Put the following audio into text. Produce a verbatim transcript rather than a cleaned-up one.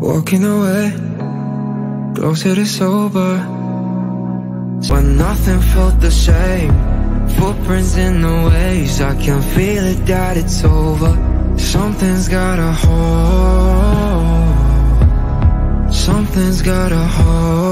Walking away, closer to sober, when nothing felt the same. Footprints in the waves, I can feel it that it's over. Something's got a hold, something's got a hold.